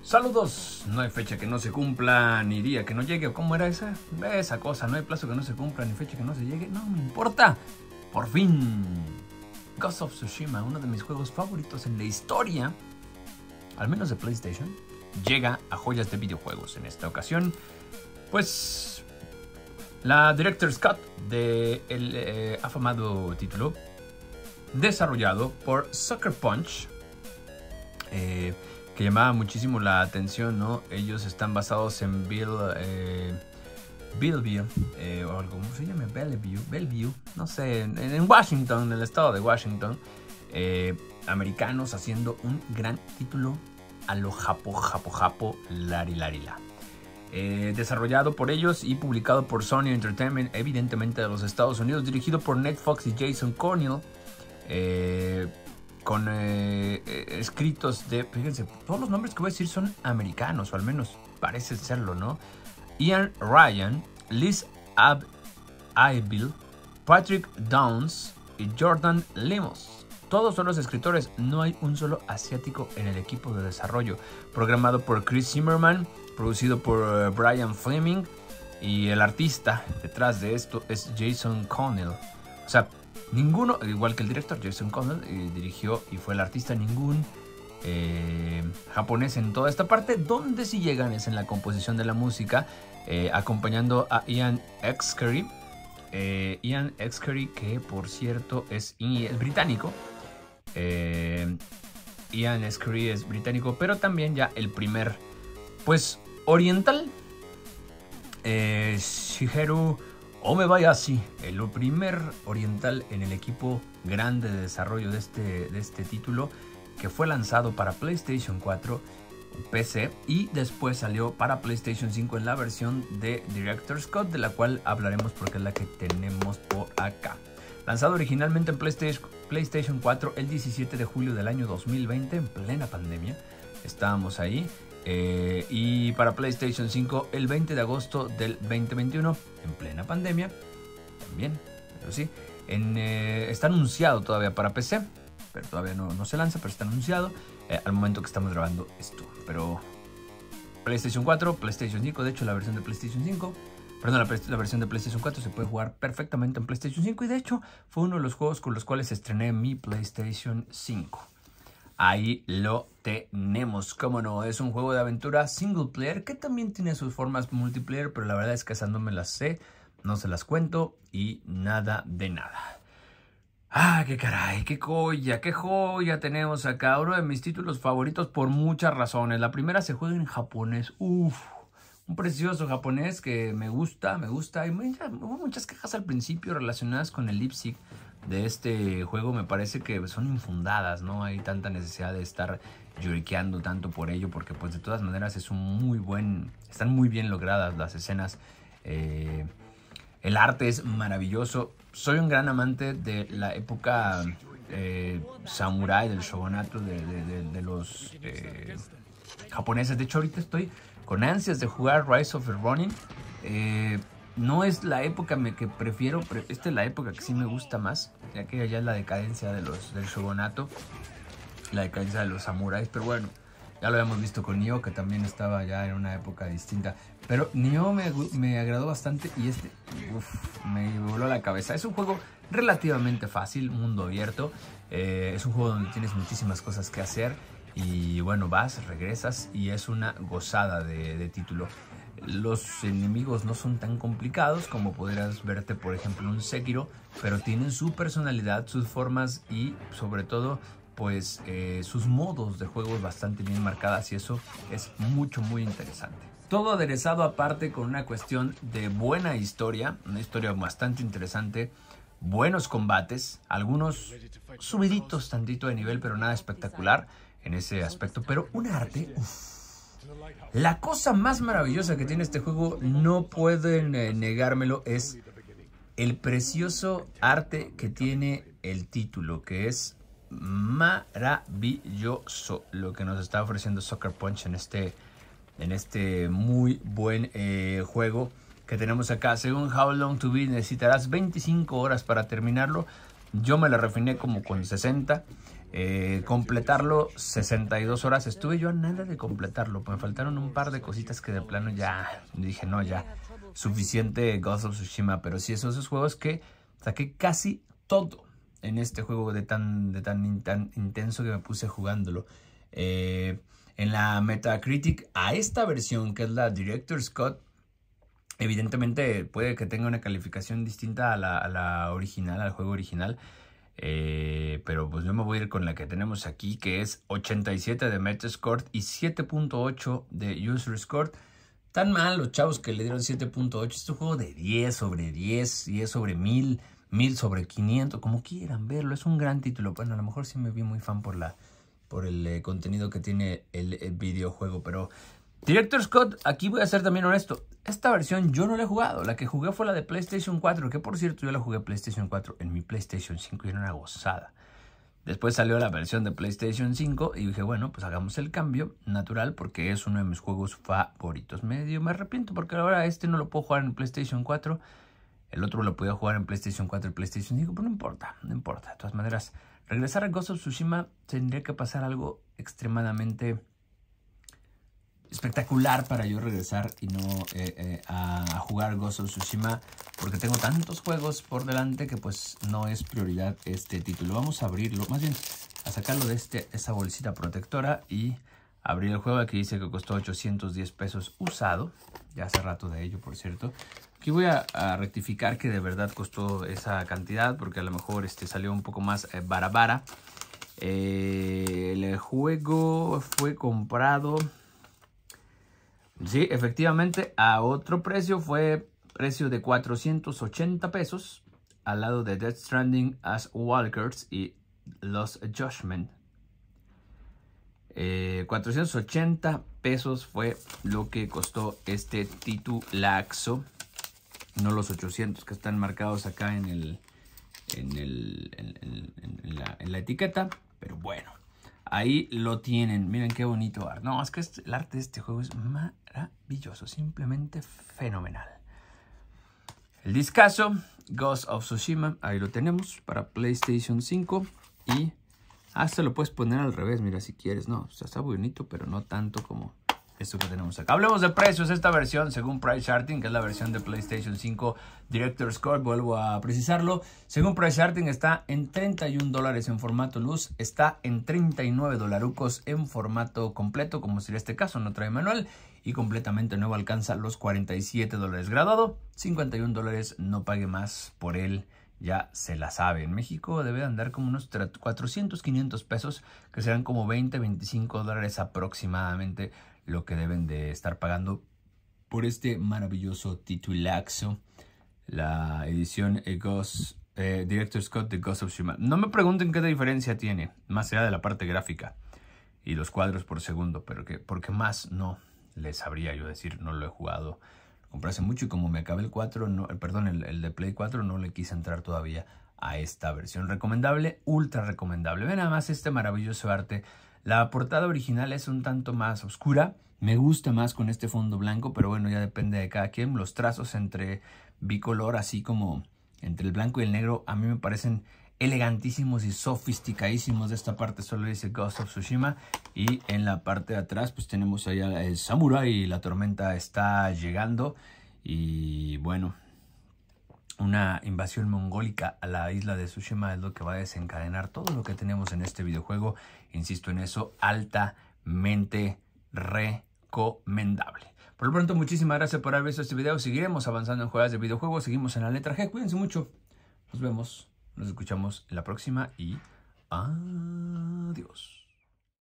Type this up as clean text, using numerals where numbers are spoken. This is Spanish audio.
Saludos, no hay fecha que no se cumpla, ni día que no llegue, o cómo era esa cosa, no hay plazo que no se cumpla, ni fecha que no se llegue, no me importa, por fin, Ghost of Tsushima, uno de mis juegos favoritos en la historia, al menos de PlayStation, llega a joyas de videojuegos. En esta ocasión, pues, la Director's Cut de el afamado título, desarrollado por Sucker Punch, que llamaba muchísimo la atención, ¿no? Ellos están basados en Bellevue, o algo, ¿cómo se llama? Bellevue, no sé, en Washington, en el estado de Washington, americanos haciendo un gran título a lo japo, lari. Desarrollado por ellos y publicado por Sony Entertainment, evidentemente de los Estados Unidos, dirigido por Ned Fox y Jason Cornell, con escritos de, fíjense, todos los nombres que voy a decir son americanos, o al menos parece serlo, ¿no? Ian Ryan, Liz Abel, Patrick Downs y Jordan Lemos. Todos son los escritores, no hay un solo asiático en el equipo de desarrollo. Programado por Chris Zimmerman, producido por Brian Fleming, y el artista detrás de esto es Jason Cornell. O sea, ninguno, igual que el director Jason Cornell, dirigió y fue el artista, ningún japonés en toda esta parte. Donde sí llegan es en la composición de la música, acompañando a Ian Exkery. Ian Exkery, que por cierto es británico. Ian Exkery es británico, pero también ya el primer, pues, oriental, Shigeru Omebayashi, el primer oriental en el equipo grande de desarrollo de este título, que fue lanzado para PlayStation 4, PC, y después salió para PlayStation 5 en la versión de Director's Cut, de la cual hablaremos porque es la que tenemos por acá. Lanzado originalmente en PlayStation 4 el 17 de julio del año 2020, en plena pandemia, estábamos ahí. Y para PlayStation 5 el 20 de agosto del 2021, en plena pandemia también, pero sí, está anunciado todavía para PC, pero todavía no se lanza, pero está anunciado al momento que estamos grabando esto. Pero PlayStation 4, PlayStation 5, de hecho la versión de PlayStation 5, perdón, la versión de PlayStation 4 se puede jugar perfectamente en PlayStation 5, y de hecho fue uno de los juegos con los cuales estrené mi PlayStation 5. Ahí lo tenemos, cómo no, es un juego de aventura single player que también tiene sus formas multiplayer, pero la verdad es que esas no me las sé, no se las cuento y nada de nada. Ah, qué caray, qué joya tenemos acá, uno de mis títulos favoritos por muchas razones. La primera, se juega en japonés, un precioso japonés que me gusta, y hubo muchas quejas al principio relacionadas con el lip sync de este juego. Me parece que son infundadas, no hay tanta necesidad de estar lloriqueando tanto por ello, porque pues de todas maneras es están muy bien logradas las escenas, el arte es maravilloso. Soy un gran amante de la época samurái, del shogunato de los japoneses. De hecho, ahorita estoy con ansias de jugar Rise of the Ronin. No es la época que prefiero, pero esta es la época que sí me gusta más, ya que ya es la decadencia del shogunato, la decadencia de los samuráis. Pero bueno, ya lo habíamos visto con Nioh, que también estaba ya en una época distinta. Pero Nioh me agradó bastante, y me voló la cabeza. Es un juego relativamente fácil, mundo abierto. Es un juego donde tienes muchísimas cosas que hacer. Y bueno, vas, regresas, y es una gozada de título. Los enemigos no son tan complicados como podrás verte, por ejemplo, en un Sekiro, pero tienen su personalidad, sus formas y sobre todo, pues, sus modos de juego bastante bien marcadas, y eso es muy interesante. Todo aderezado aparte con una cuestión de buena historia, una historia bastante interesante, buenos combates, algunos subiditos tantito de nivel, pero nada espectacular en ese aspecto, pero un arte, La cosa más maravillosa que tiene este juego, no pueden negármelo, es el precioso arte que tiene el título, que es maravilloso lo que nos está ofreciendo Sucker Punch en este muy buen juego que tenemos acá. Según How Long to Beat, necesitarás 25 horas para terminarlo. Yo me lo refiné como con 60. completarlo 62 horas. Estuve yo a nada de completarlo, me faltaron un par de cositas que de plano ya dije, no, ya suficiente Ghost of Tsushima. Pero sí, esos juegos que saqué casi todo en este juego de tan intenso que me puse jugándolo. En la Metacritic, a esta versión, que es la Director's Cut, evidentemente puede que tenga una calificación distinta a la original, al juego original. Pero pues yo me voy a ir con la que tenemos aquí, que es 87 de Metascore y 7.8 de User Score. Tan mal los chavos que le dieron 7.8. Este es un juego de 10 sobre 10, 10 sobre 1000, 1000 sobre 500, como quieran verlo. Es un gran título. Bueno, a lo mejor sí me vi muy fan por el contenido que tiene el videojuego, pero Director's Cut, aquí voy a ser también honesto. Esta versión yo no la he jugado. La que jugué fue la de PlayStation 4, que por cierto yo la jugué PlayStation 4 en mi PlayStation 5 y era una gozada. Después salió la versión de PlayStation 5 y dije, bueno, pues hagamos el cambio natural porque es uno de mis juegos favoritos. Me arrepiento porque ahora este no lo puedo jugar en PlayStation 4. El otro lo podía jugar en PlayStation 4 y PlayStation 5, pero no importa, no importa. De todas maneras, regresar a Ghost of Tsushima tendría que pasar algo extremadamente espectacular para yo regresar y no a jugar Ghost of Tsushima, porque tengo tantos juegos por delante que pues no es prioridad este título. Vamos a abrirlo, más bien a sacarlo de esa bolsita protectora y abrir el juego. Aquí dice que costó 810 pesos usado, ya hace rato de ello, por cierto. Aquí voy a rectificar que de verdad costó esa cantidad, porque a lo mejor salió un poco más barabara. El juego fue comprado, sí, efectivamente, a otro precio. Fue precio de 480 pesos, al lado de Death Stranding, As Walkers y Lost Judgment. 480 pesos fue lo que costó este titulaxo, no los 800 que están marcados acá en la etiqueta, pero bueno. Ahí lo tienen. Miren qué bonito arte. No, es que el arte de este juego es maravilloso. Simplemente fenomenal. El discazo Ghost of Tsushima. Ahí lo tenemos para PlayStation 5. Y hasta lo puedes poner al revés. Mira, si quieres. No, o sea, está bonito, pero no tanto como esto que tenemos acá. Hablemos de precios. Esta versión, según Price Charting, que es la versión de PlayStation 5 Director's Cut, vuelvo a precisarlo. Según Price Charting, está en $31 en formato luz. Está en $39 en formato completo, como sería este caso. No trae manual. Y completamente nuevo, alcanza los $47. Graduado, $51. No pague más por él. Ya se la sabe. En México debe andar como unos 400, 500 pesos, que serán como 20, 25 dólares aproximadamente lo que deben de estar pagando por este maravilloso titulaxo, la edición Director's Cut de Ghost of Tsushima. No me pregunten qué diferencia tiene, más allá de la parte gráfica y los cuadros por segundo, pero porque más no les sabría yo decir. No lo he jugado, lo compré hace mucho y como me acabé el 4, el de Play 4, no le quise entrar todavía a esta versión. Recomendable, ultra recomendable. Ven nada más este maravilloso arte. La portada original es un tanto más oscura. Me gusta más con este fondo blanco, pero bueno, ya depende de cada quien. Los trazos entre bicolor, así como entre el blanco y el negro, a mí me parecen elegantísimos y sofisticadísimos. De esta parte solo dice Ghost of Tsushima. Y en la parte de atrás pues tenemos allá el samurái. La tormenta está llegando. Y bueno, una invasión mongólica a la isla de Tsushima es lo que va a desencadenar todo lo que tenemos en este videojuego. Insisto en eso, altamente recomendable. Por lo pronto, muchísimas gracias por haber visto este video. Seguiremos avanzando en juegos de videojuegos. Seguimos en la letra G. Cuídense mucho. Nos vemos, nos escuchamos en la próxima y adiós.